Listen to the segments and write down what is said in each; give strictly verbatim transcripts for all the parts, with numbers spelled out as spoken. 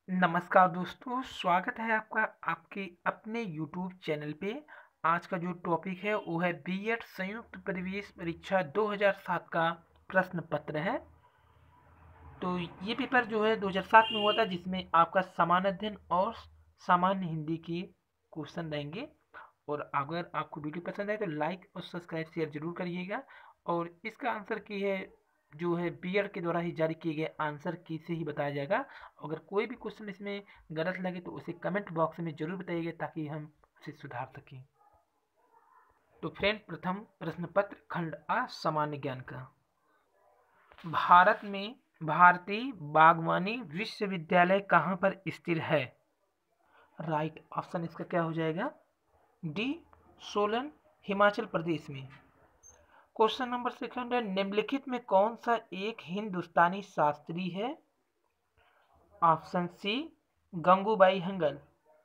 नमस्कार दोस्तों, स्वागत है आपका आपके अपने यूट्यूब चैनल पे। आज का जो टॉपिक है वो है बीएड संयुक्त प्रवेश परीक्षा दो हज़ार सात का प्रश्न पत्र है। तो ये पेपर जो है दो हज़ार सात में हुआ था, जिसमें आपका सामान्य अध्ययन और सामान्य हिंदी के क्वेश्चन रहेंगे। और अगर आपको वीडियो पसंद आए तो लाइक और सब्सक्राइब शेयर जरूर करिएगा। और इसका आंसर की है जो है बीएड के द्वारा ही जारी किए गए आंसर की से ही बताया जाएगा। अगर कोई भी क्वेश्चन इसमें गलत लगे तो उसे कमेंट बॉक्स में जरूर बताइएगा ताकि हम उसे सुधार सकें। तो फ्रेंड, प्रथम प्रश्न पत्र खंड आ सामान्य ज्ञान का। भारत में भारतीय बागवानी विश्वविद्यालय कहाँ पर स्थित है? राइट ऑप्शन इसका क्या हो जाएगा? डी, सोलन, हिमाचल प्रदेश में। क्वेश्चन नंबर सेकंड है, निम्नलिखित में कौन सा एक हिंदुस्तानी शास्त्री है? Option C, Gangubai Hangal.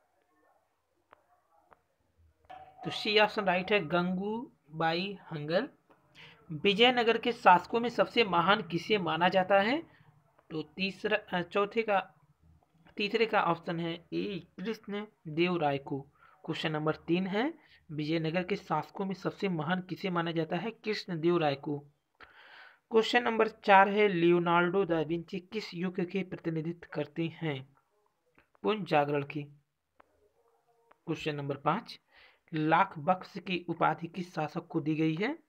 तो सी ऑप्शन राइट है, गंगूबाई हंगल। विजयनगर के शासकों में सबसे महान किसे माना जाता है? तो तीसरा चौथे का तीसरे का ऑप्शन है ए, कृष्ण देव राय को। क्वेश्चन नंबर तीन है, विजयनगर के शासकों में सबसे महान किसे माना जाता है? कृष्ण देव राय को। क्वेश्चन नंबर चार है, लियोनार्डो दा विंची किस युग के प्रतिनिधित्व करते हैं? पुनः जागरण की। क्वेश्चन नंबर पांच, लाख बख्श की उपाधि किस शासक को दी गई है?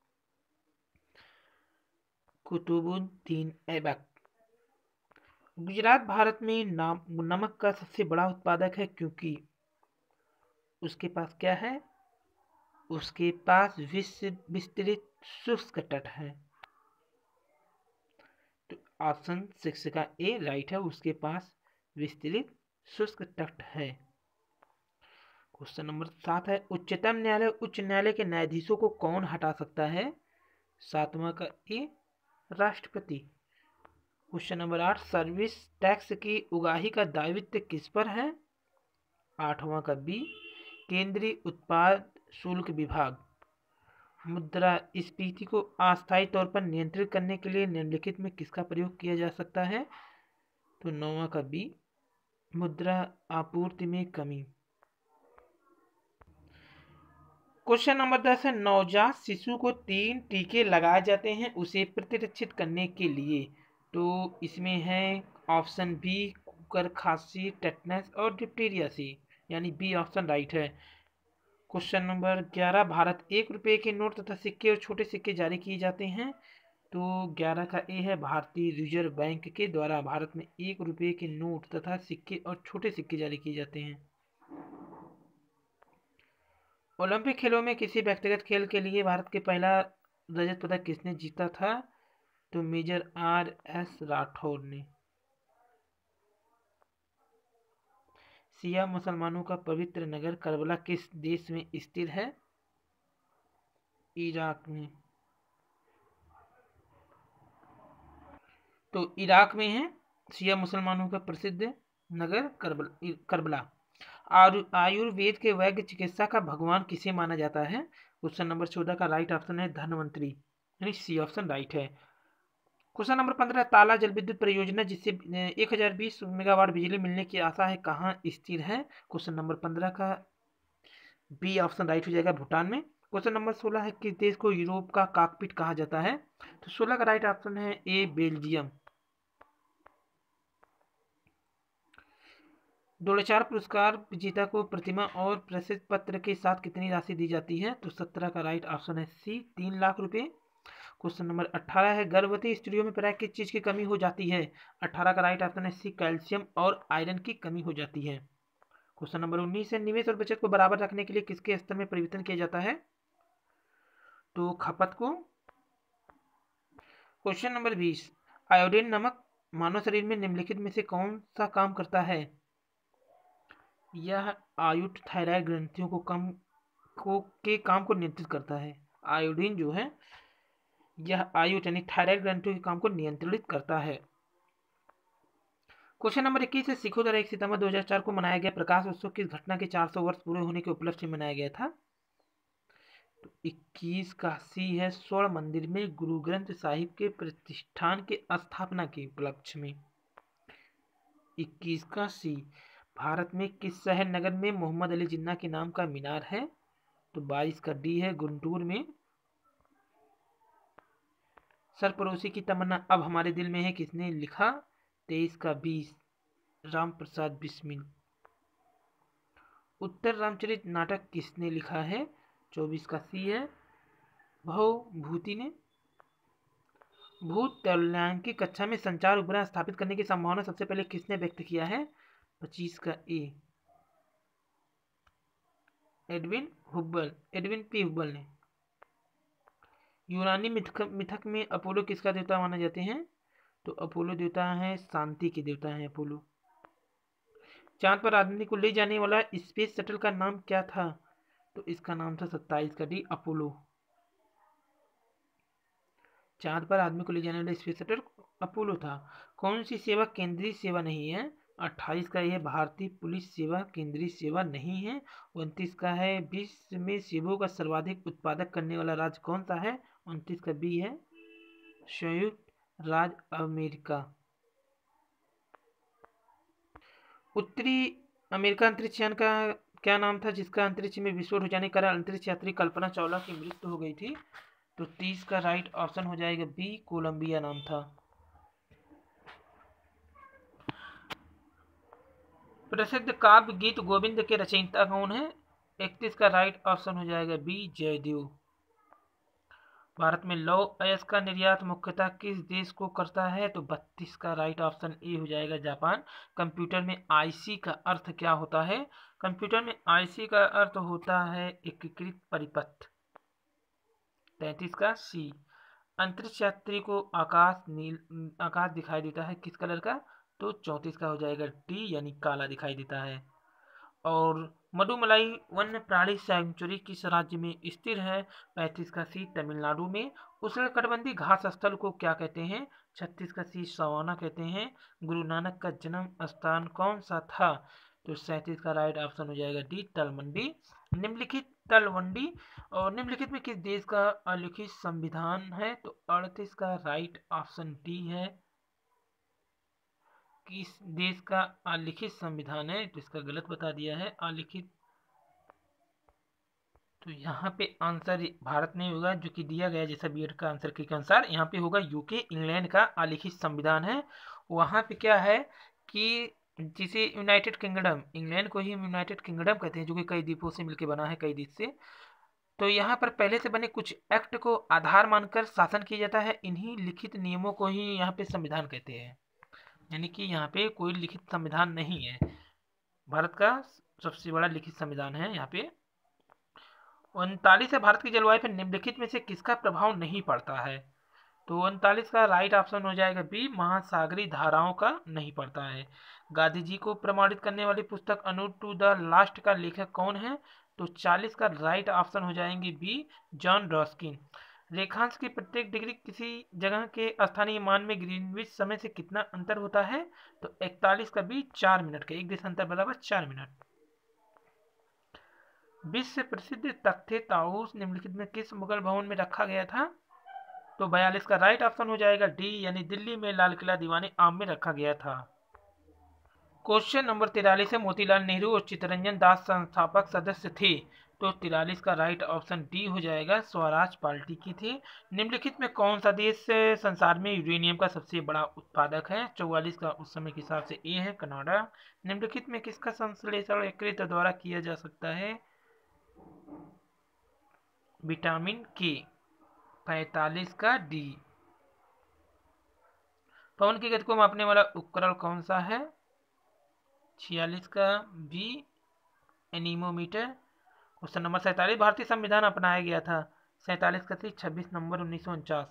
कुतुबुद्दीन ऐबक। गुजरात भारत में नाम नमक का सबसे बड़ा उत्पादक है क्योंकि उसके पास क्या है? उसके पास विश्व विस्तृत शुष्क तट है। तो ऑप्शन सिक्स का ए राइट है, उसके पास विस्तृत शुष्क तट है। क्वेश्चन नंबर सात है, उच्चतम न्यायालय उच्च न्यायालय के न्यायाधीशों को कौन हटा सकता है? सातवां का ए, राष्ट्रपति। क्वेश्चन नंबर आठ, सर्विस टैक्स की उगाही का दायित्व किस पर है? आठवां का बी, केंद्रीय उत्पाद शुल्क विभाग। मुद्रास्फीति को अस्थायी तौर पर नियंत्रित करने के लिए निम्नलिखित में किसका प्रयोग किया जा सकता है? तो नौवां का बी, मुद्रा आपूर्ति में कमी। क्वेश्चन नंबर दस है, नवजात शिशु को तीन टीके लगाए जाते हैं उसे प्रतिरक्षित करने के लिए। तो इसमें है ऑप्शन बी, कुकर खांसी, टेटनस और डिप्टीरिया सी, यानी बी ऑप्शन राइट है। क्वेश्चन नंबर ग्यारह, भारत एक रुपए के नोट तथा सिक्के और छोटे सिक्के जारी किए जाते हैं। तो ग्यारह का ए है, भारतीय रिजर्व बैंक के द्वारा भारत में एक रुपए के नोट तथा सिक्के और छोटे सिक्के जारी किए जाते हैं। ओलंपिक खेलों में किसी व्यक्तिगत खेल के लिए भारत के पहला रजत पदक किसने जीता था? तो मेजर आर एस राठौर ने। शिया मुसलमानों का पवित्र नगर करबला किस देश में स्थित है? इराक में। तो इराक में है शिया मुसलमानों का प्रसिद्ध नगर करबला करबला। आयुर्वेद के वैद्य चिकित्सा का भगवान किसे माना जाता है? क्वेश्चन नंबर चौदह का राइट ऑप्शन है धनवंतरी, यानी सी ऑप्शन राइट है। क्वेश्चन नंबर पंद्रह, ताला जल विद्युत परियोजना जिससे एक हजार बीस मेगावाट बिजली मिलने की आशा है कहाँ स्थित है? क्वेश्चन नंबर पंद्रह का बी ऑप्शन राइट हो जाएगा, भूटान में। क्वेश्चन नंबर सोलह है, किस देश को यूरोप का कॉकपिट कहा जाता है? तो सोलह का राइट ऑप्शन है ए, बेल्जियम। द्रोणाचार्य पुरस्कार विजेता को प्रतिमा और प्रशस्ति पत्र के साथ कितनी राशि दी जाती है? तो सत्रह का राइट ऑप्शन है सी, तीन लाख रुपए। क्वेश्चन नंबर अठारह है, गर्भवती स्त्रियों में प्राय किस चीज की कमी हो जाती है? अठारह का राइट ऑप्शन है सी, कैल्शियम और आयरन की कमी हो जाती है। क्वेश्चन नंबर उन्नीस है, निवेश और बचत को बराबर रखने के लिए किसके स्तर में परिवर्तन किया जाता है? तो खपत को। क्वेश्चन नंबर बीस, आयोडीन नमक मानव शरीर में निम्नलिखित में से कौन सा काम करता है? यह आयुट थायराइड ग्रंथियों को कम को के काम को नियंत्रित करता है। आयोडीन जो है यह आयुट यानी थायराइड ग्रंथियों के काम को नियंत्रित करता है। क्वेश्चन नंबर इक्कीस है, सिखों द्वारा एक सितंबर दो हज़ार चार को मनाया गया प्रकाश उत्सव किस घटना के चार सौ वर्ष पूरे होने के उपलक्ष्य में मनाया गया था? तो इक्कीस का सी है, स्वर्ण मंदिर में गुरु ग्रंथ साहिब के प्रतिष्ठान के स्थापना के उपलक्ष्य में। इक्कीस का सी। भारत में किस शहर नगर में मोहम्मद अली जिन्ना के नाम का मीनार है? तो बाईस का डी है, गुंटूर में। सरफरोशी की तमन्ना अब हमारे दिल में है किसने लिखा? तेईस का बीस, राम प्रसाद बिस्मिल। उत्तर रामचरित नाटक किसने लिखा है? चौबीस का सी है, भवभूति ने। भूत तौल्यांकी कक्षा में संचार उपग्रह स्थापित करने की संभावना सबसे पहले किसने व्यक्त किया है? पच्चीस का A, Edwin Hubble, Edwin P Hubble ने। यूनानी मिथक, मिथक में अपोलो किसका देवता माने जाते हैं? तो अपोलो देवता है शांति के देवता हैं अपोलो। चांद पर आदमी को ले जाने वाला स्पेस शटल का नाम क्या था? तो इसका नाम था सत्ताईस का डी, अपोलो। चांद पर आदमी को ले जाने वाला स्पेस शटल अपोलो था। कौन सी सेवा केंद्रीय सेवा नहीं है? अट्ठाईस का यह भारतीय पुलिस सेवा केंद्रीय सेवा नहीं है। उनतीस का है विश्व में सेबों का सर्वाधिक उत्पादक करने वाला राज्य कौन सा है? उनतीस का बी है, संयुक्त राज्य अमेरिका। उत्तरी अमेरिका अंतरिक्ष यान का क्या नाम था जिसका अंतरिक्ष में विस्फोट हो जाने के कारण अंतरिक्ष यात्री कल्पना चावला की मृत्यु हो गई थी? तो तीस का राइट ऑप्शन हो जाएगा बी, कोलंबिया नाम था। प्रसिद्ध काव्य गीत गोविंद के रचयिता कौन है? इकतीस का राइट ऑप्शन हो जाएगा बी, जयदेव। भारत में लौह अयस्क का निर्यात मुख्यतः किस देश को करता है? तो बत्तीस का राइट ऑप्शन ए हो जाएगा, जापान। कंप्यूटर में आईसी का अर्थ क्या होता है? कंप्यूटर में आईसी का अर्थ होता है एकीकृत परिपथ। तैंतीस का सी। अंतरिक्ष यात्री को आकाश नील आकाश दिखाई देता है किस कलर का? तो चौंतीस का हो जाएगा डी, यानी काला दिखाई देता है। और मधुमलाई वन्य प्राणी सैंक्चुरी किस राज्य में स्थिर है? पैंतीस का सी, तमिलनाडु में। उष्णकटिबंधीय घास स्थल को क्या कहते हैं? छत्तीस का सी, सवाना कहते हैं। गुरु नानक का जन्म स्थान कौन सा था? तो सैंतीस का राइट ऑप्शन हो जाएगा डी, तलवंडी। निम्नलिखित तलवंडी और निम्नलिखित में किस देश का अलिखित संविधान है? तो अड़तीस का राइट ऑप्शन डी है, किस देश का अलिखित संविधान है? तो इसका गलत बता दिया है, अलिखित। तो यहाँ पे आंसर भारत में होगा जो कि दिया गया जैसा बीएड का आंसर के अनुसार। यहाँ पे होगा यूके, इंग्लैंड का अलिखित संविधान है। वहाँ पे क्या है कि जिसे यूनाइटेड किंगडम, इंग्लैंड को ही यूनाइटेड किंगडम कहते हैं जो कि कई द्वीपों से मिलकर बना है, कई देश से। तो यहाँ पर पहले से बने कुछ एक्ट को आधार मानकर शासन किया जाता है। इन्हीं लिखित नियमों को ही यहाँ पे संविधान कहते हैं, यानी कि यहाँ पे कोई लिखित संविधान नहीं है। भारत का सबसे बड़ा लिखित संविधान है यहाँ पे। उनतालीस है, भारत की जलवायु पर निम्नलिखित में से किसका प्रभाव नहीं पड़ता है? तो उनतालीस का राइट ऑप्शन हो जाएगा बी, महासागरीय धाराओं का नहीं पड़ता है। गांधी जी को प्रमाणित करने वाली पुस्तक अनूड टू द लास्ट का लेखक कौन है? तो चालीस का राइट ऑप्शन हो जाएंगे बी, जॉन रस्किन। रेखांश की प्रत्येक डिग्री किसी जगह के स्थानीय मान में ग्रीनविच समय से कितना अंतर होता है? तो इकतालीस का बी, चार मिनट का। एक देशांतर बराबर चार मिनट। विश्व प्रसिद्ध तख्ते ताऊस निम्नलिखित में किस मुगल भवन में रखा गया था? तो बयालीस का राइट ऑप्शन हो जाएगा डी, यानी दिल्ली में लाल किला दीवाने आम में रखा गया था। क्वेश्चन नंबर तिरालीस है, मोतीलाल नेहरू और चित्तरंजन दास संस्थापक सदस्य थे। तो तिरालीस का राइट ऑप्शन डी हो जाएगा, स्वराज पार्टी की थी। निम्नलिखित में कौन सा देश संसार में यूरेनियम का सबसे बड़ा उत्पादक है? चौवालीस का उस समय के हिसाब से ए है, कनाडा। निम्नलिखित में किसका संश्लेषण यकृत द्वारा किया जा सकता है? विटामिन के। पैंतालीस का डी। पवन की गति को मापने वाला उपकरण कौन सा है? छियालीस का बी, एनीमोमीटर। क्वेश्चन नंबर सैंतालीस, भारतीय संविधान अपनाया गया था? सैंतालीस का सी, छब्बीस नवंबर उन्नीस सौ उनचास।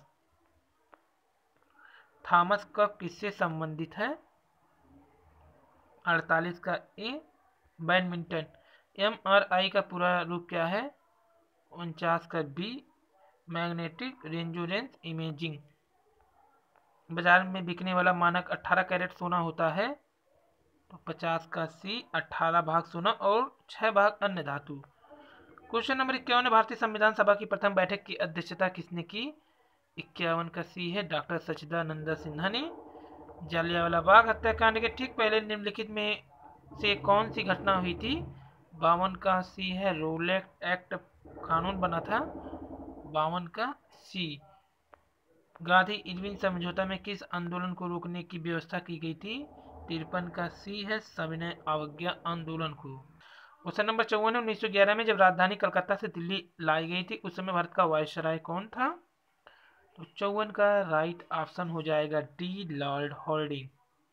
थॉमस कप किससे संबंधित है? अड़तालीस का A, badminton. M R I का पूरा रूप क्या है? उनचास का बी, मैग्नेटिक रेजोनेंस इमेजिंग। बाजार में बिकने वाला मानक अठारह कैरेट सोना होता है? तो पचास का सी, अठारह भाग सोना और छह भाग अन्य धातु। क्वेश्चन नंबर इक्यावन, भारतीय संविधान सभा की प्रथम बैठक की अध्यक्षता किसने की? इक्यावन का सी है, डॉक्टर सच्चिदानंद सिन्हा ने। जालियांवाला बाग हत्याकांड के ठीक पहले निम्नलिखित में से कौन सी घटना हुई थी? बावन का सी है रोलेट एक्ट कानून बना था। बावन का सी। गांधी इरविन समझौता में किस आंदोलन को रोकने की व्यवस्था की गई थी? तिरपन का सी है सविनय अवज्ञा आंदोलन को। क्वेश्चन नंबर चौवन उन्नीस सौ ग्यारह में जब राजधानी कलकत्ता से दिल्ली लाई गई थी उस समय भारत का वायसराय कौन था? तो चौवन का राइट ऑप्शन हो जाएगा डी लॉर्ड हॉर्डिंग।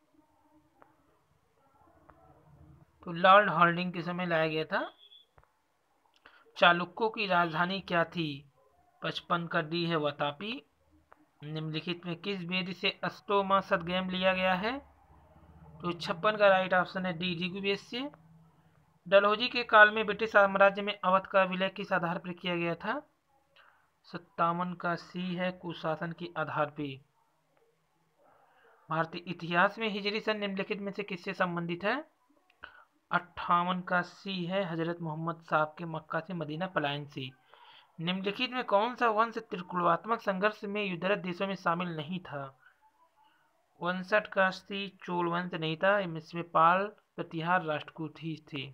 तो लॉर्ड हॉर्डिंग के समय लाया गया था। चालुक्यों की राजधानी क्या थी? पचपन का डी है वातापी। निम्नलिखित में किस वेद से अष्टोमा सदगम लिया गया है? तो छप्पन का राइट ऑप्शन है डी ऋग्वेद से। डलहौजी के काल में ब्रिटिश साम्राज्य में अवध का विलय किस आधार पर किया गया था? सत्तावन का सी है कुशासन के आधार पर। भारतीय इतिहास में हिजरी सन निम्नलिखित में से किससे संबंधित है? अट्ठावन का सी है हजरत मोहम्मद साहब के मक्का से मदीना पलायन से। निम्नलिखित में कौन सा वंश त्रिकुलात्मक संघर्ष में युद्धरत देशों में शामिल नहीं था? उनसठ का सी चोल वंश नहीं था, इसमें पाल प्रतिहार राष्ट्रकूट ही थे।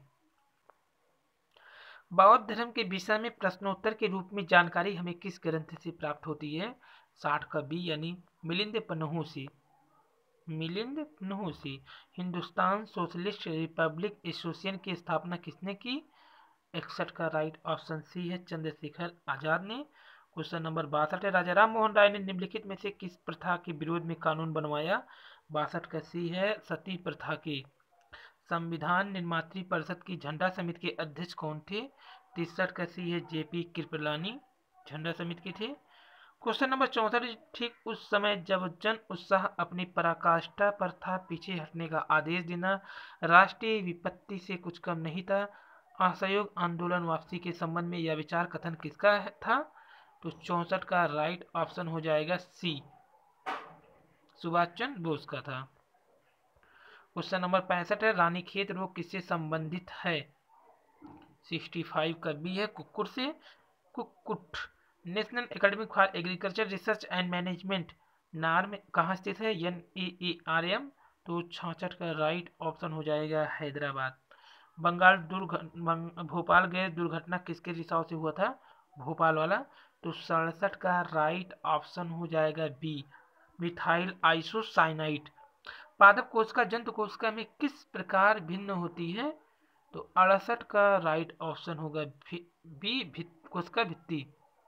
बौद्ध धर्म के विषय में प्रश्नोत्तर के रूप में जानकारी हमें किस ग्रंथ से प्राप्त होती है? साठ का बी यानी मिलिंद पन्हू से। मिलिंद पन्हू से। हिंदुस्तान सोशलिस्ट रिपब्लिक एसोसिएशन की स्थापना किसने की? इकसठ का राइट ऑप्शन सी है चंद्रशेखर आजाद ने। क्वेश्चन नंबर बासठ है राजा राम मोहन राय ने निम्नलिखित में से किस प्रथा के विरोध में कानून बनवाया? बासठ का सी है सती प्रथा के। संविधान निर्मात्री परिषद की झंडा समिति के अध्यक्ष कौन थे? तिरसठ का सी है जेपी कृपलानी झंडा समिति के थे। क्वेश्चन नंबर चौसठ ठीक उस समय जब जन उत्साह अपनी पराकाष्ठा पर था, पीछे हटने का आदेश देना राष्ट्रीय विपत्ति से कुछ कम नहीं था। असहयोग आंदोलन वापसी के संबंध में यह विचार कथन किसका था? तो चौसठ का राइट ऑप्शन हो जाएगा सी सुभाष चंद्र बोस का था। क्वेश्चन नंबर पैंसठ है रानीखेत रोग किससे संबंधित है? पैंसठ का बी है कुक्कुट से। कुक्कुट national academic for agriculture research and management NAARM कहाँ स्थित है? N A A R M. तो छियासठ का राइट ऑप्शन हो जाएगा हैदराबाद। बंगाल दुर्घ भोपाल गैस दुर्घटना किसके रिसाव से हुआ था? भोपाल वाला। तो सड़सठ का राइट ऑप्शन हो जाएगा बी मिथाइल आइसोसाइनाइड। पादप कोशिका जंतु कोशिका में किस प्रकार भिन्न होती है? तो अड़सठ का राइट ऑप्शन होगा बी कोशिका भित्ति।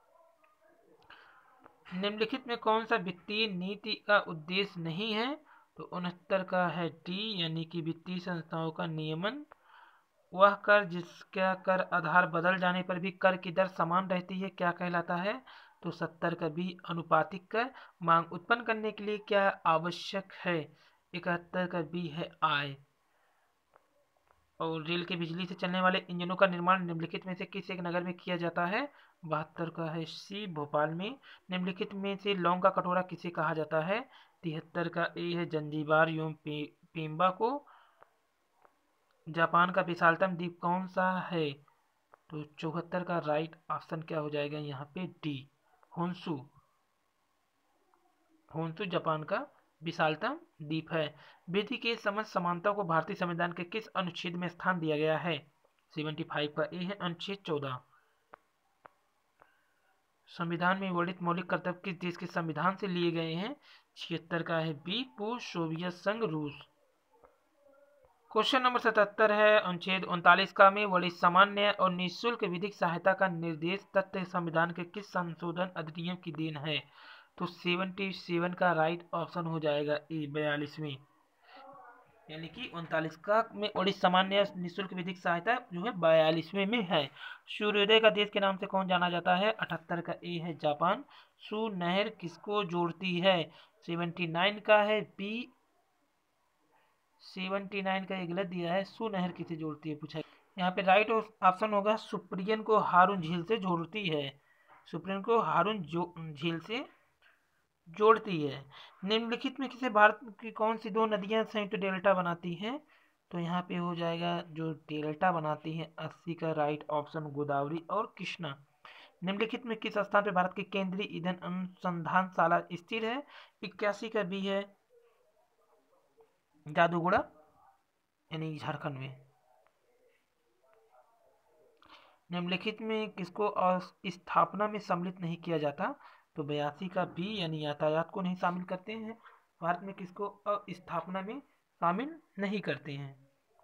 निम्नलिखित में कौन सा वित्तीय नीति का उद्देश्य नहीं है? तो उनहत्तर का है डी यानी कि वित्तीय संस्थाओं का नियमन। वह कर जिसका कर आधार बदल जाने पर भी कर की दर समान रहती है क्या कहलाता है? तो सत्तर का बी अनुपातिक कर। मांग उत्पन्न करने के लिए क्या आवश्यक है? इकहत्तर का बी है आय। और रेल के बिजली से चलने वाले इंजनों का निर्माण निम्नलिखित में से किस एक नगर में किया जाता है? बहत्तर का है सी भोपाल में। निम्नलिखित में से लौंग का कटोरा किसे कहा जाता है? तिहत्तर का ए है जंजीबार एवं पे, पेम्बा को। जापान का विशालतम द्वीप कौन सा है? तो चौहत्तर का राइट ऑप्शन क्या हो जाएगा यहाँ पे डी होन्शु। होन्शु जापान का विशालतम द्वीप है। विधि के समझ समानता को भारतीय संविधान के किस अनुच्छेद में स्थान दिया गया है? पचहत्तर का ए है अनुच्छेद चौदह। संविधान में वर्णित मौलिक कर्तव्य किस देश के संविधान से लिए गए हैं? छिहत्तर का है बी पूर्व सोवियत संघ रूस। क्वेश्चन नंबर सतहत्तर है अनुच्छेद उनतालीस का में वर्णित सामान्य और निःशुल्क विधिक सहायता का निर्देश तथ्य संविधान के किस संशोधन अधिनियम की देन है? तो सतहत्तर का राइट ऑप्शन हो जाएगा ए बयालीसवीं यानी कि उनतालीस का में वर्णित सामान्य निःशुल्क विधिक सहायता जो है बयालीसवें में है। सूर्योदय का देश के नाम से कौन जाना जाता है? अठहत्तर का ए है जापान। सू नहर किसको जोड़ती है? उन्यासी का है बी उन्यासी का ये गलत दिया है। सू नहर किसे जोड़ती है पूछा। यहाँ पे राइट ऑप्शन होगा सुप्रियन को हारून झील से जोड़ती है। सुप्रियन को हारून झील से जोड़ती है। निम्नलिखित में किसे भारत की कौन सी दो नदियां संयुक्त डेल्टा बनाती हैं? तो यहाँ पे हो जाएगा जो डेल्टा बनाती हैं अस्सी का राइट ऑप्शन गोदावरी और कृष्णा। निम्नलिखित में किस स्थान पर भारत की केंद्रीय ईंधन अनुसंधानशाला स्थिर है? इक्यासी का बी है जादूगोड़ा यानी झारखंड में। निम्नलिखित में किसको स्थापना में सम्मिलित नहीं किया जाता? तो बयासी का बी यानी यातायात को नहीं शामिल करते हैं। भारत में किसको स्थापना में शामिल नहीं करते हैं।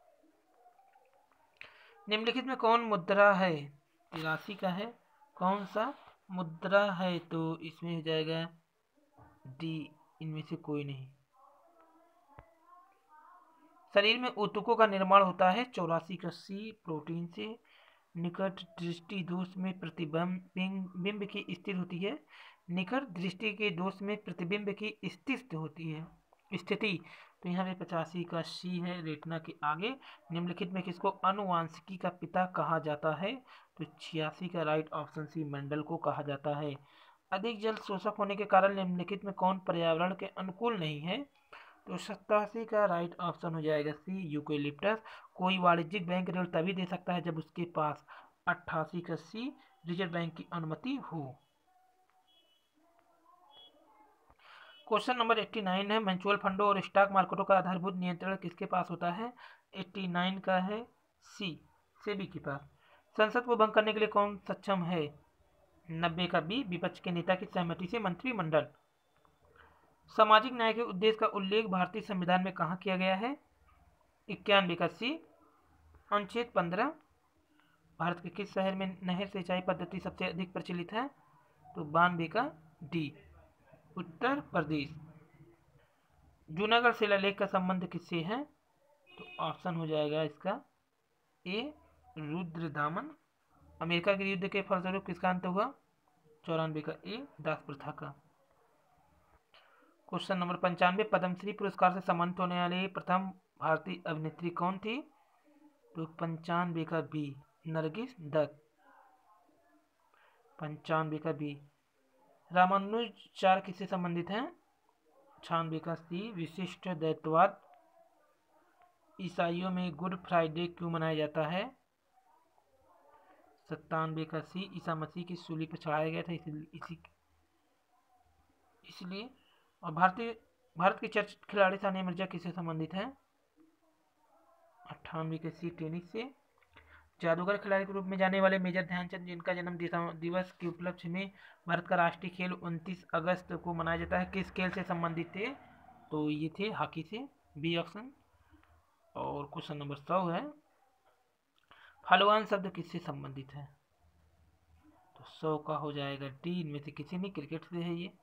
निम्नलिखित में कौन मुद्रा है? तिरासी का है। कौन सा मुद्रा है? तो इसमें हो जाएगा डी, इनमें से कोई नहीं। शरीर में ऊतकों का निर्माण होता है चौरासी का सी, प्रोटीन से। निकट दृष्टि दोष में प्रतिबिंब बिंब की स्थिति होती है। निकट दृष्टि के दोष में प्रतिबिंब की स्थिति होती है स्थिति तो यहाँ पे पचासी का सी है, रेटना के आगे। निम्नलिखित में किसको अनुवांशिकी का पिता कहा जाता है? तो छियासी का राइट ऑप्शन सी, मेंडल को कहा जाता है। अधिक जल शोषक होने के कारण निम्नलिखित में कौन पर्यावरण के अनुकूल नहीं है? तो सत्तासी का राइट ऑप्शन हो जाएगा सी, यूकेलिप्टस। कोई वाणिज्यिक बैंक ऋण तभी दे सकता है जब उसके पास अट्ठासी का सी, रिजर्व बैंक की अनुमति हो। क्वेश्चन नंबर नवासी है, म्यूचुअल फंडों और स्टॉक मार्केटों का आधारभूत नियंत्रण किसके पास होता है? नवासी का है सी, सेबी के पास। संसद को भंग करने के लिए कौन सक्षम है? नब्बे का बी, विपक्ष के नेता की सहमति से मंत्रिमंडल। सामाजिक न्याय के उद्देश्य का उल्लेख भारतीय संविधान में कहाँ किया गया है? इक्यानवे का सी, अनुच्छेद पंद्रह। भारत के किस शहर में नहर सिंचाई पद्धति सबसे अधिक प्रचलित है? तो बानवे का डी, उत्तर प्रदेश। जूनागढ़ शिलालेख का संबंध किससे है? तो ऑप्शन हो जाएगा इसका ए, रुद्रदामन। अमेरिका के युद्ध के फलस्वरूप किसका अंत हुआ? चौरानवे का ए, दास प्रथा का। क्वेश्चन नंबर पंचानवे, पद्मश्री पुरस्कार से सम्मानित होने वाली प्रथम भारतीय अभिनेत्री कौन थी? तो पंचानवे का बी, नरगिस दत्त। पंचानवे का बी। रामानुजाचार्य किससे संबंधित हैं? छियानवे का सी, विशिष्ट द्वैतवाद। ईसाइयों में गुड फ्राइडे क्यों मनाया जाता है? सत्तानवे का सी, ईसा मसीह की सूली पर चढ़ाया गया था इसी इसलिए। और भारतीय भारत की चर्चित खिलाड़ी सानिया मिर्जा किससे संबंधित है? अट्ठानवे के सी, टेनिस से। जादूगर खिलाड़ी के रूप में जाने वाले मेजर ध्यानचंद, जिनका जन्म दिवस के उपलक्ष्य में भारत का राष्ट्रीय खेल उनतीस अगस्त को मनाया जाता है, किस खेल से संबंधित थे? तो ये थे हॉकी से, बी ऑप्शन। और क्वेश्चन नंबर सौ है, फलवान शब्द किससे संबंधित है? तो सौ का हो जाएगा डी, इनमें से किसी नहीं, क्रिकेट से है ये।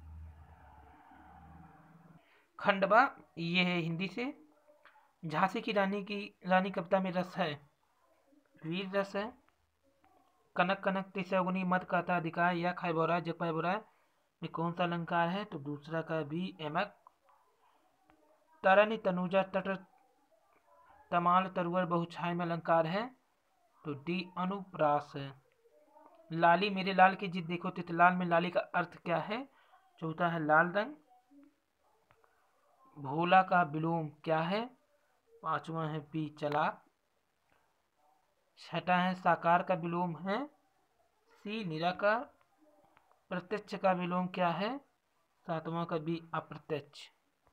खंडवा ये है हिंदी से। झांसी की रानी की रानी कविता में रस है? वीर रस है। कनक कनक तिसौगुनी मत कहता अधिकार या खाए बोरा जग पाए बोरा में कौन सा अलंकार है? तो दूसरा का भी, एमक। तरनी तनुजा तट तमाल तरुवर बहुछाय में अलंकार है? तो डी, अनुप्रास है। लाली मेरे लाल की जिद देखो तितलाल में लाली का अर्थ क्या है? चौथा है लाल रंग। भोला का विलोम क्या है? पांचवा है बी, चालाक। छठा है साकार का विलोम है सी, निराकार। प्रत्यक्ष का विलोम क्या है? सातवां का बी, अप्रत्यक्ष।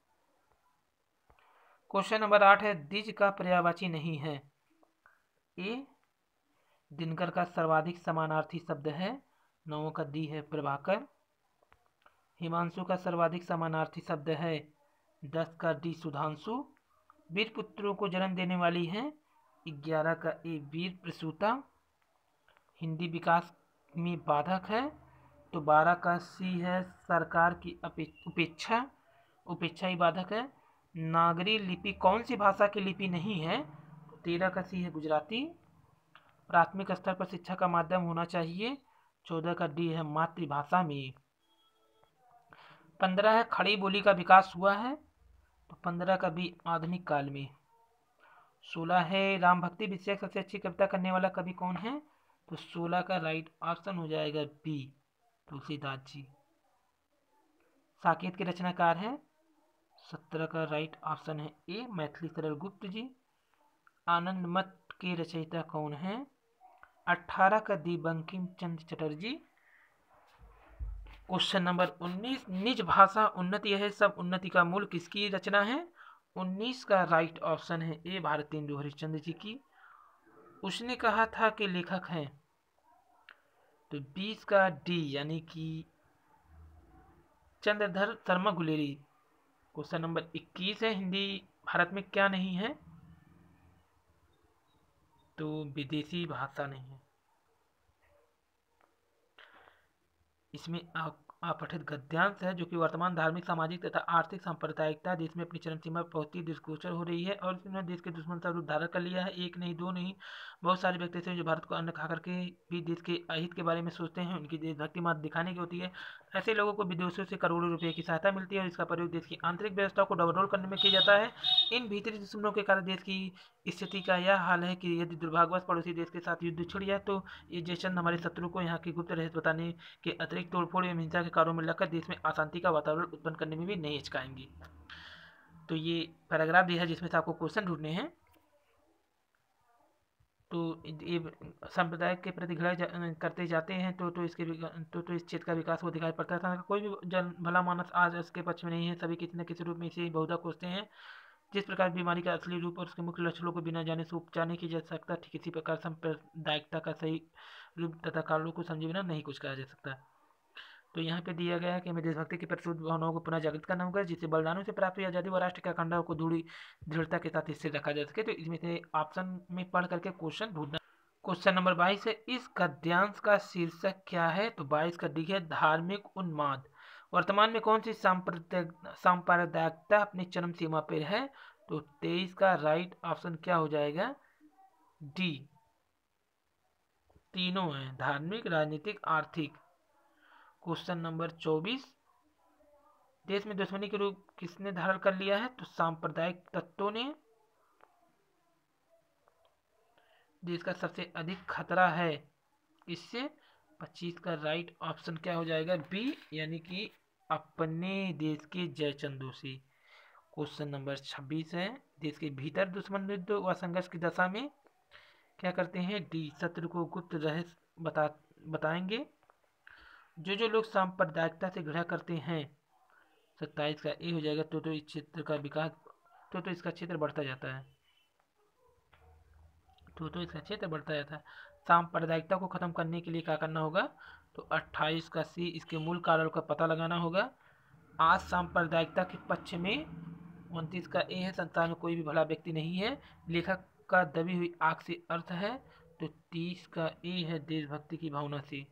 क्वेश्चन नंबर आठ है, द्विज का पर्यायवाची नहीं है? ए, दिनकर का सर्वाधिक समानार्थी शब्द है। नौ का डी है, प्रभाकर। हिमांशु का सर्वाधिक समानार्थी शब्द है। दस का डी, सुधांशु। वीर पुत्रों को जन्म देने वाली है। ग्यारह का ए, वीर प्रसूता। हिंदी विकास में बाधक है। तो बारह का सी है, सरकार की उपेक्षा उपेक्षा ही बाधक है। नागरी लिपि कौन सी भाषा की लिपि नहीं है? तेरह का सी है, गुजराती। प्राथमिक स्तर पर शिक्षा का माध्यम होना चाहिए। चौदह का डी है, मातृभाषा में। पंद्रह है, खड़ी बोली का विकास हुआ है। तो पंद्रह का बी, आधुनिक काल में। सोलह है, राम भक्ति विषय सबसे अच्छी कविता करने वाला कवि कौन है? तो सोलह का राइट ऑप्शन हो जाएगा बी, तुलसीदास जी। साकेत के रचनाकार हैं? सत्रह का राइट ऑप्शन है ए, मैथिली शरण गुप्त जी। आनंद मठ के रचयिता कौन है? अठारह का D, Bankim Chandra Chatterjee. Question number उन्नीस, निज भाषा उन्नति है सब उन्नति का मूल किसकी रचना है? उन्नीस का राइट ऑप्शन है ए भारतेंदु हरिश्चंद्र जी की। उसने कहा था कि लेखक हैं, तो बीस का डी यानी कि चंद्रधर शर्मा गुलेरी। क्वेश्चन नंबर इक्कीस है, हिंदी भारत में क्या नहीं है, तो विदेशी भाषा नहीं है। इसमें अपठित गद्यांश है जो कि वर्तमान धार्मिक सामाजिक तथा आर्थिक सांप्रदायिकता देश में अपनी चरम सीमा पर पहुंचती दृष्टिगोचर हो रही है और इसने देश के दुश्मन का रूप धारण कर लिया है। एक नहीं, दो नहीं, बहुत सारे व्यक्ति ऐसे हैं जो भारत को अन्न खा करके भी देश के अहित के बारे में सोचते हैं। उनकी देशभक्ति मात्र दिखाने की होती है। ऐसे लोगों को विदेशों से करोड़ों रुपए की सहायता मिलती है और इसका प्रयोग देश की आंतरिक व्यवस्था को डबल करने में किया जाता है। इन भीतरी दुश्मनों के कारण देश की स्थिति का यह हाल है कि यदि दुर्भाग्यवश पड़ोसी देश के साथ युद्ध छिड़ जाए तो ये जयचंद हमारे शत्रु को यहाँ की गुप्त रहस्य बताने के अतिरिक्त तोड़फोड़ एवं हिंसा के कार्यों में लगकर देश में अशांति का वातावरण उत्पन्न करने में भी नहीं हिचकाएंगे। तो ये पैराग्राफ दिया है जिसमें से आपको क्वेश्चन ढूंढने हैं। तो ये संप्रदाय के प्रति घृणा जा, करते जाते हैं तो तो इसके तो तो इस क्षेत्र का विकास को दिखाई पड़ता था। कोई भी जन भला मानस आज इसके पक्ष में नहीं है। सभी किसी न किसी रूप में इसे बहुधा कोसते हैं। जिस प्रकार बीमारी का असली रूप और उसके मुख्य लक्षणों को बिना जाने से उपचार नहीं की जा सकता, ठीक इसी प्रकार सांप्रदायिकता का सही रूप तथा कारणों को समझे बिना नहीं कुछ कहा जा सकता। तो यहाँ पे दिया गया है कि हमें देशभक्ति की प्रति भावनाओं को पुनः जागृत करना होगा जिससे बलिदानों से प्राप्त हुई आज़ादी व राष्ट्र के अखंडता को दृढ़ दृढ़ता के साथ स्थिर रखा जा सके। तो इसमें से ऑप्शन में पढ़ करके क्वेश्चन ढूंढना। क्वेश्चन नंबर बाईस है, इस गद्यांश का शीर्षक क्या है, तो बाईस का डी है धार्मिक उन्माद। वर्तमान में कौन सी सांप्रदायिकता अपनी चरम सीमा पर है, तो तेईस का राइट ऑप्शन क्या हो जाएगा, डी। तीनों है, धार्मिक, राजनीतिक, आर्थिक। क्वेश्चन नंबर चौबीस, देश में दुश्मनी के रूप किसने धारण कर लिया है, तो सांप्रदायिक तत्वों ने। देश का सबसे अधिक खतरा है इससे, पच्चीस का राइट ऑप्शन क्या हो जाएगा, बी, यानी कि अपने देश के जयचंदों से। क्वेश्चन नंबर छब्बीस है, देश के भीतर दुश्मन युद्ध व संघर्ष की दशा में क्या करते हैं, डी, शत्रु को गुप्त रहस्य बता बताएंगे। जो जो लोग सांप्रदायिकता से घृणा करते हैं, सत्ताईस का ए हो जाएगा, तो तो इस क्षेत्र का विकास तो तो इसका क्षेत्र बढ़ता जाता है तो तो इसका क्षेत्र बढ़ता जाता है। सांप्रदायिकता को खत्म करने के लिए क्या करना होगा, तो अट्ठाईस का सी, इसके मूल कारण का पता लगाना होगा। आज सांप्रदायिकता के पक्ष में उनतीस का ए है, संसार में कोई भी भला व्यक्ति नहीं है, लेखक का दबी हुई आंख से अर्थ है। तो तीस का ए है, देशभक्ति की भावना से।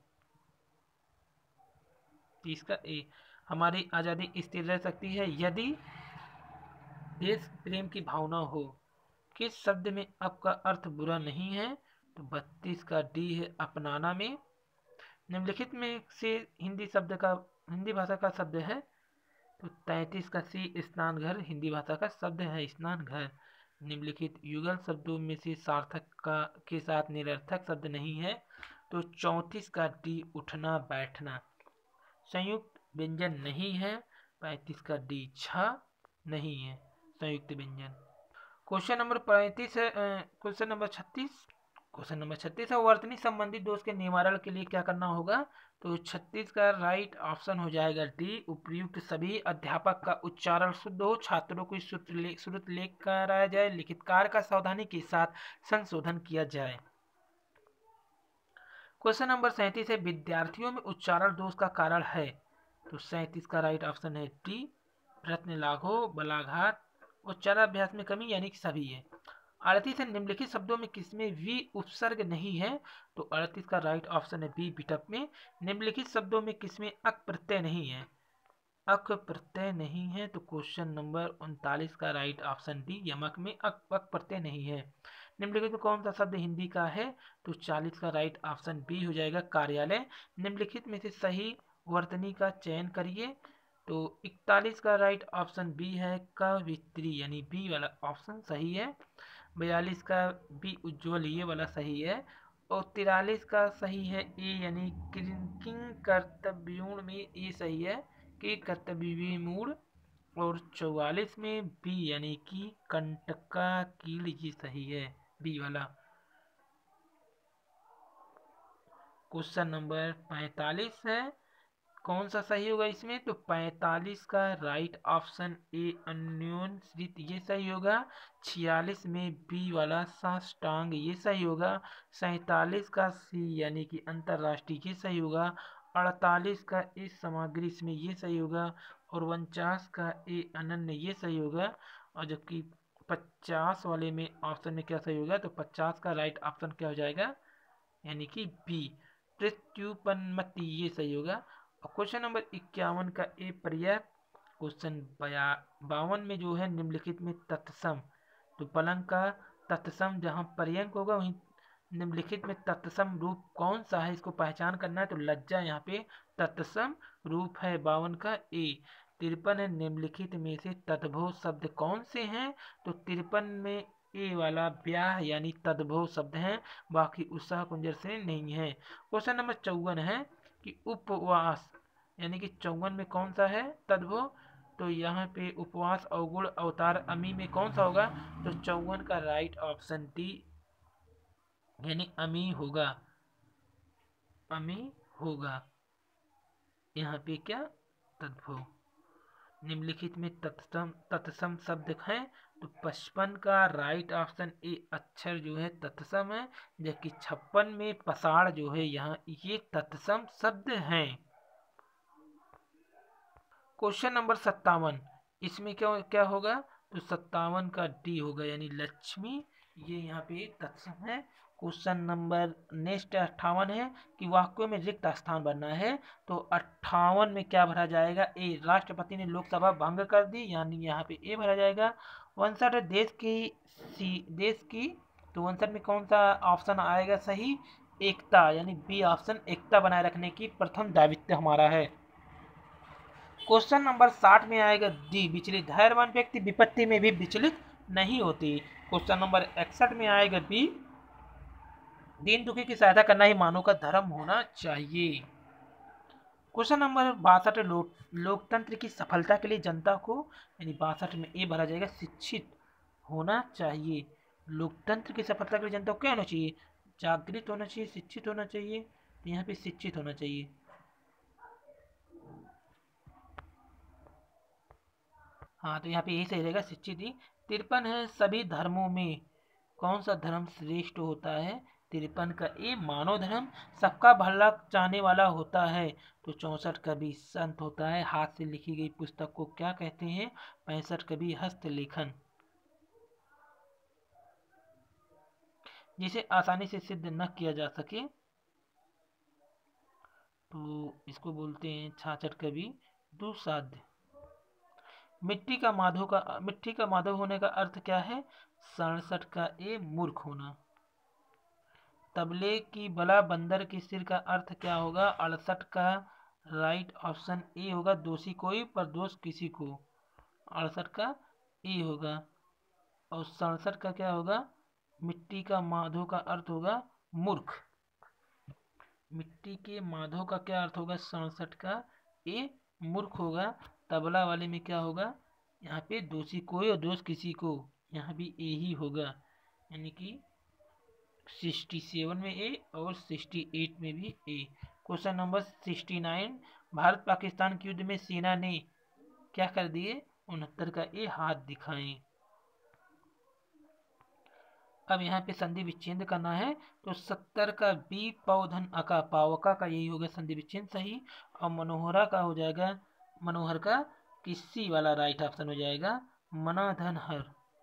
तीस का ए, हमारी आज़ादी स्थिर रह सकती है यदि देश प्रेम की भावना हो। किस शब्द में आपका अर्थ बुरा नहीं है, तो बत्तीस का डी है, अपनाना में। निम्नलिखित में से हिंदी शब्द का हिंदी भाषा का शब्द है, तो तैंतीस का सी, स्नान घर, हिंदी भाषा का शब्द है स्नान घर। निम्नलिखित युगल शब्दों में से सार्थक का के साथ निरर्थक शब्द नहीं है, तो चौंतीस का डी, उठना बैठना। संयुक्त व्यंजन नहीं है, पैंतीस का डी, छ नहीं है संयुक्त व्यंजन। क्वेश्चन नंबर पैंतीस है, क्वेश्चन नंबर छत्तीस क्वेश्चन नंबर छत्तीस है, वर्तनी संबंधी दोष के निवारण के लिए क्या करना होगा, तो छत्तीस का राइट ऑप्शन हो जाएगा डी, उपयुक्त सभी अध्यापक का उच्चारण शुद्ध हो, छात्रों को श्रुत ले, श्रुत लेख कराया जाए, लिखितकार का सावधानी के साथ संशोधन किया जाए। क्वेश्चन नंबर सैंतीस है, विद्यार्थियों में उच्चारण दोष का कारण है, तो सैंतीस का राइट ऑप्शन है डी, प्रश्न लाघव, बलाघात, उच्चाराभ्यास में कमी, यानी कि सभी है। अड़तीस है, निम्नलिखित शब्दों में किसमें वी उपसर्ग नहीं है, तो अड़तीस का राइट ऑप्शन है बी, विटप में। निम्नलिखित शब्दों में किसमें अक प्रत्यय नहीं है, अक प्रत्यय नहीं है, तो क्वेश्चन नंबर उनतालीस का राइट ऑप्शन डी, यमक में अक अक प्रत्यय नहीं है। निम्नलिखित में कौन सा शब्द हिंदी का है, तो चालीस का राइट ऑप्शन बी हो जाएगा, कार्यालय। निम्नलिखित में से सही वर्तनी का चयन करिए, तो इकतालीस का राइट ऑप्शन बी है, कवित्री, यानी बी वाला ऑप्शन सही है। बयालीस का बी, उज्ज्वल, ये वाला सही है। और तिरालीस का सही है ए, यानी किंग कर्तव्यों में ए सही है, कि कर्तव्य मूड। और चौवालीस में बी, यानी कि कंटका कील, ये सही है, बी वाला। क्वेश्चन नंबर पैंतालीस है, कौन सा सही होगा इसमें? तो पैंतालीस का राइट ऑप्शन ए अन्योन्श्रित ये सही होगा। छियालीस में बी वाला साष्टांग ये सही होगा। सैंतालीस का सी यानी कि अंतर्राष्ट्रीय ये सही होगा। अड़तालीस का ए सामग्री इसमें ये सही होगा। और उनचास का ए अनन्य ये सही होगा। और जबकि पचास वाले में ऑप्शन में क्या सही होगा? तो पचास का राइट ऑप्शन क्या हो जाएगा? यानी कि बी प्रत्युपन्नमति ये सही होगा। और क्वेश्चन नंबर इक्यावन का ए पर्याय क्वेश्चन बावन में जो है निम्नलिखित में तत्सम, तो पलंग का तत्सम जहाँ पर्यंक होगा वहीं निम्नलिखित में तत्सम रूप कौन सा है, इसको पहचान करना है। तो लज्जा यहाँ पे तत्सम रूप है बावन का ए। तिरपन है निम्नलिखित में से तद्भव शब्द कौन से हैं? तो तिरपन में ए वाला ब्याह यानी तद्भव शब्द हैं, बाकी उत्साह कुंजर से नहीं है। क्वेश्चन नंबर चौवन है कि उपवास यानी कि चौवन में कौन सा है तद्भव? तो यहाँ पे उपवास अवगुण अवतार अमी में कौन सा होगा? तो चौवन का राइट ऑप्शन डी यानी अमी होगा। अमी होगा यहाँ पे क्या? तद्भव। निम्नलिखित में तत्सम तत्सम शब्द हैं, तो पचपन का राइट ऑप्शन ए अक्षर जो है तत्सम है, जबकि छप्पन में पसाड़ जो है यहाँ ये तत्सम शब्द हैं। क्वेश्चन नंबर सत्तावन इसमें क्या क्या होगा? तो सत्तावन का डी होगा यानी लक्ष्मी ये यहाँ पे तत्सम है। क्वेश्चन नंबर नेक्स्ट अट्ठावन है कि वाक्यों में रिक्त स्थान भरना है, तो अट्ठावन में क्या भरा जाएगा? ए राष्ट्रपति ने लोकसभा भंग कर दी यानी यहाँ पे ए भरा जाएगा। उनसठ देश की सी देश की तो उनसठ में कौन सा ऑप्शन आएगा सही? एकता यानी बी ऑप्शन एकता बनाए रखने की प्रथम दायित्व हमारा है। क्वेश्चन नंबर साठ में आएगा डी विचलित धैर्यवान व्यक्ति विपत्ति में भी विचलित नहीं होती। क्वेश्चन नंबर इकसठ में आएगा बी दीन दुखी की सहायता करना ही मानव का धर्म होना चाहिए। क्वेश्चन नंबर बासठ लो, लोकतंत्र की सफलता के लिए जनता को यानी बासठ में ए भरा जाएगा शिक्षित होना चाहिए। लोकतंत्र की सफलता के लिए जनता को क्या होना चाहिए? जागृत होना चाहिए, शिक्षित होना चाहिए। तो यहाँ पे शिक्षित होना चाहिए। हाँ तो यहाँ पे यही सही रहेगा शिक्षित ही। तिरपन है सभी धर्मों में कौन सा धर्म श्रेष्ठ होता है? तिरपन का ए मानव धर्म सबका भला चाहने वाला होता है। तो चौसठ का भी संत होता है। हाथ से लिखी गई पुस्तक को क्या कहते हैं? पैंसठ का भी हस्तलेखन जिसे आसानी से सिद्ध न किया जा सके तो इसको बोलते हैं। छाछठ का भी दुसाध्य। मिट्टी का माधव का मिट्टी का माधव होने का अर्थ क्या है? सड़सठ का ए मूर्ख होना। तबले की बला बंदर के सिर का अर्थ क्या होगा? अड़सठ का राइट ऑप्शन ए होगा दोषी कोई पर दोष किसी को। अड़सठ का ए होगा। और सड़सठ का क्या होगा? मिट्टी का माधव का अर्थ होगा मूर्ख। मिट्टी के माधव का क्या अर्थ होगा? सड़सठ का ए मूर्ख होगा। तबला वाले में क्या होगा? यहाँ पे दोषी कोई और दोष किसी को, यहाँ भी ए ही होगा यानी कि सड़सठ में ए और अड़सठ में भी ए। क्वेश्चन नंबर उनहत्तर भारत पाकिस्तान के युद्ध में सेना ने क्या कर दिए? उनहत्तर का ए हाथ दिखाएं। अब यहाँ पे संधि विच्छेद करना है, तो सत्तर का बी पौधन अका पावका का यही होगा संधि विच्छेद सही। और मनोहरा का हो जाएगा मनोहर का किसी वाला राइट ऑप्शन हो जाएगा मनाधन हर।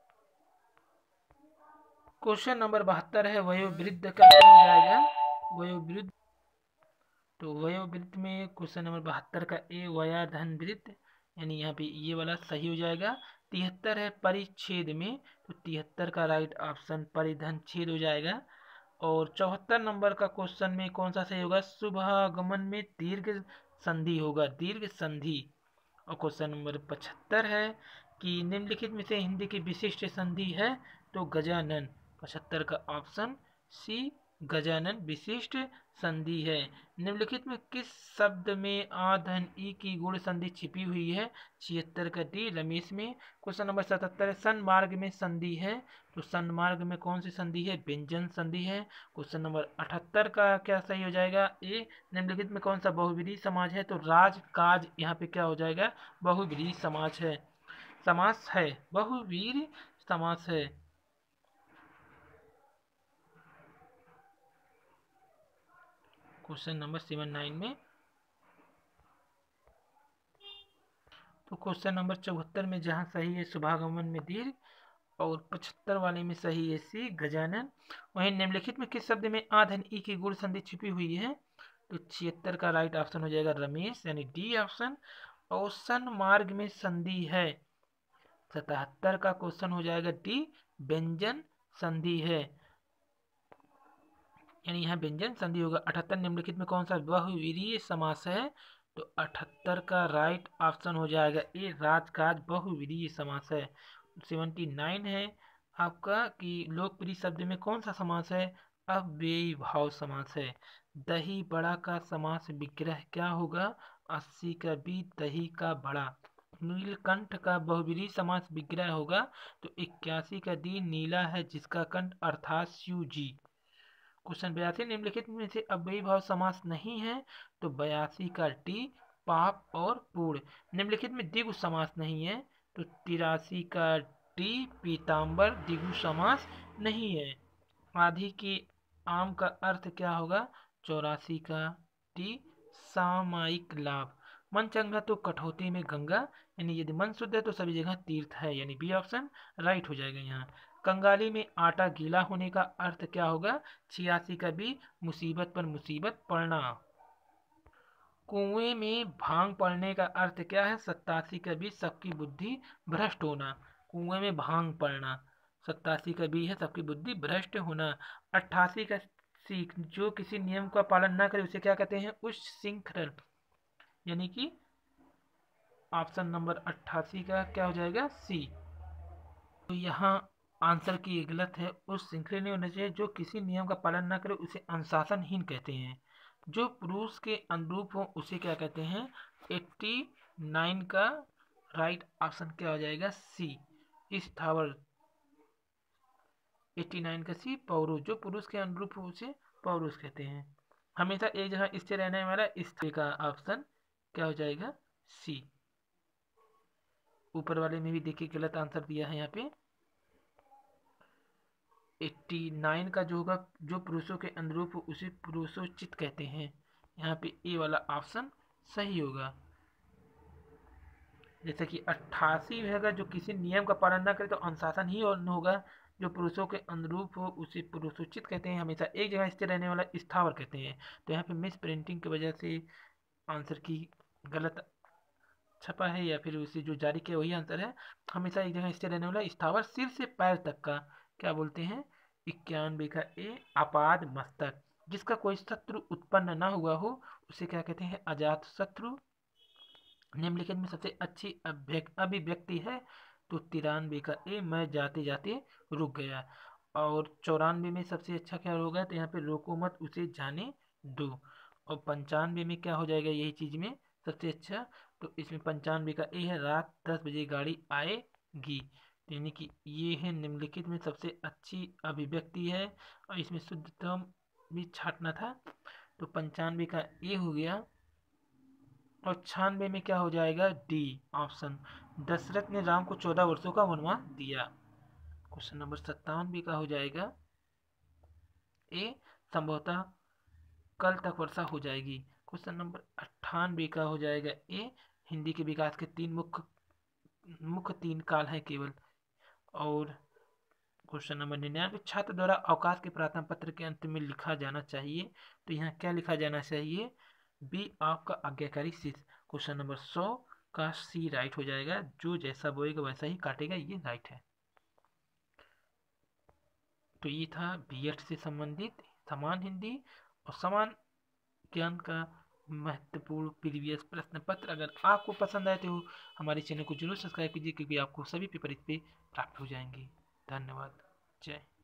क्वेश्चन नंबर बहत्तर है वयोवृद्ध का क्या हो जाएगा? वयोवृद्ध। तो वयोवृद्ध में क्वेश्चन नंबर बहत्तर का ए वयाधन वृद्ध यानी यहाँ पे ये वाला सही हो जाएगा। तिहत्तर है परिच्छेद में, तो तिहत्तर का राइट ऑप्शन परिधन छेद हो जाएगा। और चौहत्तर नंबर का क्वेश्चन में कौन सा सही होगा? शुभागमन में दीर्घ संधि होगा, दीर्घ संधि। और क्वेश्चन नंबर पचहत्तर है कि निम्नलिखित में से हिंदी की विशिष्ट संधि है, तो गजानन। पचहत्तर का ऑप्शन सी गजानन विशिष्ट संधि है। निम्नलिखित में किस शब्द में आ धन ई की गुण संधि छिपी हुई है? छिहत्तर का डी रमेश में। क्वेश्चन नंबर सतहत्तर, सन्मार्ग में संधि है, तो सन्मार्ग में कौन सी संधि है? व्यंजन संधि है। क्वेश्चन नंबर अठहत्तर का क्या सही हो जाएगा? ए। निम्नलिखित में कौन सा बहुव्रीहि समाज है? तो राज काज यहाँ पे क्या हो जाएगा? बहुव्रीहि समाज है, समास है, बहुवीर समास है। क्वेश्चन नंबर सेवन नाइन में, तो क्वेश्चन नंबर चौहत्तर में जहाँ सही है शुभागमन में दीर्घ, और पचहत्तर वाले में सही है सी गजानन। वहीं निम्नलिखित में किस शब्द में आ धन ई की गुण संधि छिपी हुई है? तो छिहत्तर का राइट ऑप्शन हो जाएगा रमेश, यानी डी ऑप्शन। और सन्मार्ग में संधि है, सतहत्तर का क्वेश्चन हो जाएगा डी व्यंजन संधि है, यानी यहाँ व्यंजन संधि होगा। अठहत्तर, निम्नलिखित में कौन सा बहुव्रीहि समास है? तो अठहत्तर का राइट ऑप्शन हो जाएगा ए राजकाज बहुव्रीहि समास है। सेवेंटी नाइन है आपका कि लोकप्रिय शब्द में कौन सा समास है? अव्ययी भाव समास है। दही बड़ा का समास विग्रह क्या होगा? अस्सी का बी दही का बड़ा। नीलकंठ का बहुव्रीहि समास विग्रह होगा, तो इक्यासी का डी नीला है जिसका कंठ अर्थात शिव जी। क्वेश्चन बयासी, निम्नलिखित में से अव्ययी भाव समास नहीं है, तो बयासी का टी पाप और पूर्ण। निम्नलिखित में द्विगु समास नहीं है, तो तिरासी का टी पीताम्बर द्विगु समास नहीं है। आधी की आम का अर्थ क्या होगा? चौरासी का टी सामायिक लाभ। मन चंगा तो कठौती में गंगा, यानी यदि मन शुद्ध है तो सभी जगह तीर्थ है, यानी बी ऑप्शन राइट हो जाएगा यहाँ। कंगाली में आटा गीला होने का अर्थ क्या होगा? छियासी का बी मुसीबत पर मुसीबत पड़ना। कुएं में भांग पड़ने का अर्थ क्या है? सत्तासी का बी सबकी बुद्धि भ्रष्ट होना। कुएं में भांग पड़ना, सत्तासी का बी है सबकी बुद्धि भ्रष्ट होना। अट्ठासी का सी जो किसी नियम का पालन न करे उसे क्या कहते हैं? उच्छृंखल, यानी कि ऑप्शन नंबर अट्ठासी का क्या हो जाएगा? सी। तो यहाँ आंसर की गलत है। उस श्रृंखला नहीं होना चाहिए। जो किसी नियम का पालन न करे उसे अनुशासनहीन कहते हैं। जो पुरुष के अनुरूप हो उसे क्या कहते हैं? एट्टी नाइन का राइट ऑप्शन क्या हो जाएगा? सी स्थावर। एट्टी नाइन का सी पौरुष। जो पुरुष के अनुरूप हो उसे पौरुष कहते हैं। हमेशा एक जगह स्थिर रहने वाला स्त्री का ऑप्शन क्या हो जाएगा? सी। ऊपर वाले में भी देखिए गलत आंसर दिया है यहाँ पे। नवासी का जो होगा, जो पुरुषों के अनुरूप हो उसे पुरुषोचित कहते हैं। यहाँ पे ए वाला ऑप्शन सही होगा। जैसे कि अट्ठासी होगा, जो किसी नियम का पालन न करे तो अनुशासन ही और होगा। जो पुरुषों के अनुरूप हो उसे पुरुषोचित कहते हैं। हमेशा एक जगह स्थिर रहने वाला स्थावर कहते हैं। तो यहाँ पे मिस प्रिंटिंग की वजह से आंसर की गलत छपा है, या फिर उसे जो जारी किया वही आंसर है। हमेशा एक जगह स्थिर रहने वाला स्थावर सिर से पैर तक का क्या बोलते हैं? इक्यानवे का ए आपाद मस्तक। जिसका कोई शत्रु उत्पन्न ना हुआ हो उसे क्या कहते हैं? अजात शत्रु। निम्नलिखित में सबसे अच्छी अभिव्यक्ति है, तो तिरानवे का ए मैं जाते जाते रुक गया। और चौरानवे में सबसे अच्छा क्या होगा? तो यहाँ पे रोको मत उसे जाने दो। और पंचानवे में क्या हो जाएगा? यही चीज में सबसे अच्छा, तो इसमें पंचानवे का ए है रात दस बजे गाड़ी आएगी। यानी कि ये है निम्नलिखित में सबसे अच्छी अभिव्यक्ति है, और इसमें शुद्धतम भी छाटना था। तो पंचानवे का ए हो गया। और छियानवे में क्या हो जाएगा? D option. दशरथ ने राम को चौदह वर्षों का वनवास दिया। क्वेश्चन नंबर सत्तानवे का हो जाएगा ए संभवतः कल तक वर्षा हो जाएगी। क्वेश्चन नंबर अट्ठानवे का हो जाएगा ए हिंदी के विकास के तीन मुख्य मुख्य तीन काल हैं केवल। और क्वेश्चन नंबर निन्यानवे, छात्र द्वारा अवकाश के प्रार्थना पत्र के अंत में लिखा जाना चाहिए, तो यहाँ क्या लिखा जाना चाहिए? बी आपका आज्ञाकारी शिष्य। क्वेश्चन नंबर सौ का सी राइट हो जाएगा। जो जैसा बोएगा वैसा ही काटेगा, ये राइट है। तो ये था बीएड से संबंधित समान हिंदी और समान ज्ञान का महत्वपूर्ण प्रीवियस प्रश्न पत्र। अगर आपको पसंद आए तो हमारे चैनल को जरूर सब्सक्राइब कीजिए, क्योंकि आपको सभी पेपर इस पे प्राप्त हो जाएंगे। धन्यवाद। जय